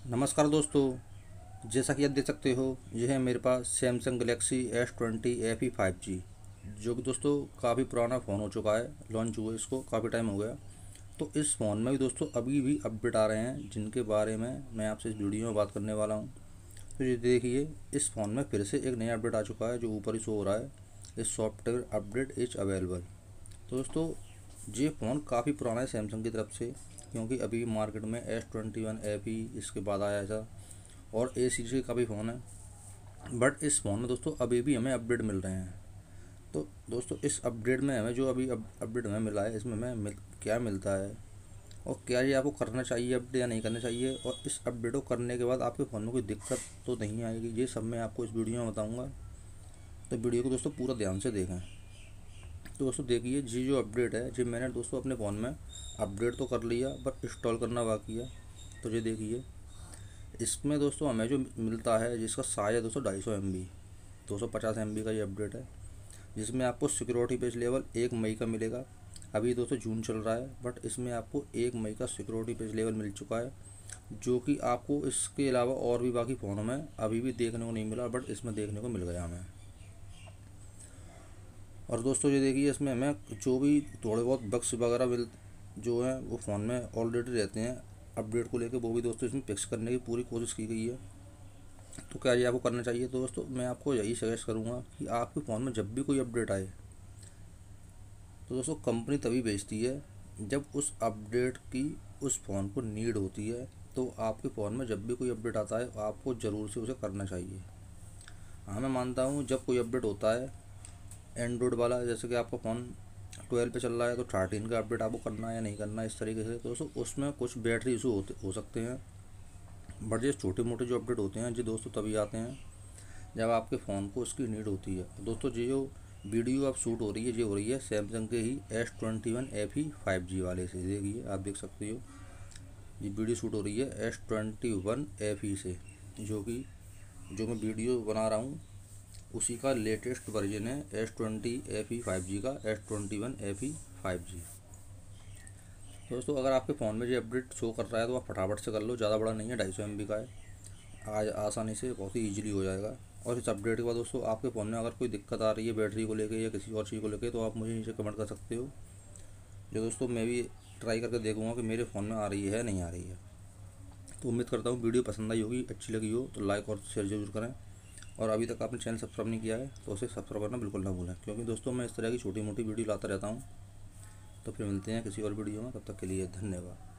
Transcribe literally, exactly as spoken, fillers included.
नमस्कार दोस्तों, जैसा कि आप देख सकते हो यह है मेरे पास Samsung Galaxy S twenty F E five G, जो कि दोस्तों काफ़ी पुराना फ़ोन हो चुका है। लॉन्च हुए इसको काफ़ी टाइम हो गया। तो इस फ़ोन में भी दोस्तों अभी भी अपडेट आ रहे हैं, जिनके बारे में मैं आपसे इस वीडियो में बात करने वाला हूं। तो ये देखिए, इस फ़ोन में फिर से एक नया अपडेट आ चुका है, जो ऊपर ही शो हो रहा है। इस सॉफ्टवेयर अपडेट इज अवेलेबल। तो दोस्तों, ये फ़ोन काफ़ी पुराना है सैमसंग की तरफ से, क्योंकि अभी मार्केट में S twenty one A P इसके बाद आया था, और ए सीरीज के काफ़ी फ़ोन है। बट इस फ़ोन में दोस्तों अभी भी हमें अपडेट मिल रहे हैं। तो दोस्तों, इस अपडेट में हमें जो अभी अपडेट हमें मिला है, इसमें हमें मिल, क्या मिलता है, और क्या ये आपको करना चाहिए अपडेट या नहीं करना चाहिए, और इस अपडेट को करने के बाद आपके फ़ोन में कोई दिक्कत तो नहीं आएगी, ये सब मैं आपको इस वीडियो में बताऊँगा। तो वीडियो को दोस्तों पूरा ध्यान से देखें। तो दोस्तों देखिए, जी जो अपडेट है, जी मैंने दोस्तों अपने फ़ोन में अपडेट तो कर लिया, बट इंस्टॉल करना बाकी है। तो ये देखिए, इसमें दोस्तों हमें जो मिलता है, जिसका साइज है दोस्तों ढाई सौ एम बी, दो सौ पचास एम बी का ये अपडेट है, जिसमें आपको सिक्योरिटी पेज लेवल एक मई का मिलेगा। अभी दोस्तों जून चल रहा है, बट इसमें आपको एक मई का सिक्योरिटी पेज लेवल मिल चुका है, जो कि आपको इसके अलावा और भी बाकी फ़ोनों में अभी भी देखने को नहीं मिला, बट इसमें देखने को मिल गया हमें। और दोस्तों ये देखिए, इसमें हमें जो भी थोड़े बहुत बग्स वगैरह मिल जो हैं वो फ़ोन में ऑलरेडी रहते हैं अपडेट को लेके, वो भी दोस्तों इसमें फिक्स करने की पूरी कोशिश की गई है। तो क्या ये आपको करना चाहिए? तो दोस्तों मैं आपको यही सजेस्ट करूँगा कि आपके फ़ोन में जब भी कोई अपडेट आए, तो दोस्तों कंपनी तभी भेजती है जब उस अपडेट की उस फ़ोन को नीड होती है। तो आपके फ़ोन में जब भी कोई अपडेट आता है, आपको ज़रूर से उसे करना चाहिए। हाँ, मैं मानता हूँ जब कोई अपडेट होता है एंड्रॉयड वाला, जैसे कि आपका फ़ोन ट्वेल्व पे चल रहा है, तो थर्टीन का अपडेट आपको करना है या नहीं करना है, इस तरीके से। तो दोस्तों उसमें कुछ बैटरी इशू होते हो सकते हैं, बट ये छोटे मोटे जो अपडेट होते हैं जी दोस्तों तभी आते हैं जब आपके फ़ोन को उसकी नीड होती है। दोस्तों ये जो वीडियो अब शूट हो रही है, ये हो रही है सैमसंग के ही S twenty one F E five G वाले से। देखिए, आप देख सकते हो ये वीडियो शूट हो रही है S twenty one F E से, जो कि जो मैं वीडियो बना रहा हूँ उसी का लेटेस्ट वर्जन है S twenty F E five G का, S twenty one F E five G. दोस्तों अगर आपके फ़ोन में ये अपडेट शो कर रहा है तो आप फटाफट से कर लो, ज़्यादा बड़ा नहीं है, ढाई सौ एम बी का है। आज आसानी से बहुत ही ईजिली हो जाएगा। और इस अपडेट के बाद दोस्तों आपके फ़ोन में अगर कोई दिक्कत आ रही है बैटरी को लेके या किसी और चीज़ को लेके, तो आप मुझे नीचे कमेंट कर सकते हो, जो दोस्तों मैं भी ट्राई करके देखूंगा कि मेरे फ़ोन में आ रही है नहीं आ रही है। तो उम्मीद करता हूँ वीडियो पसंद आई होगी, अच्छी लगी हो तो लाइक और शेयर जरूर करें। और अभी तक आपने चैनल सब्सक्राइब नहीं किया है तो उसे सब्सक्राइब करना बिल्कुल ना भूलें, क्योंकि दोस्तों मैं इस तरह की छोटी मोटी वीडियो लाता रहता हूँ। तो फिर मिलते हैं किसी और वीडियो में, तब तक के लिए धन्यवाद।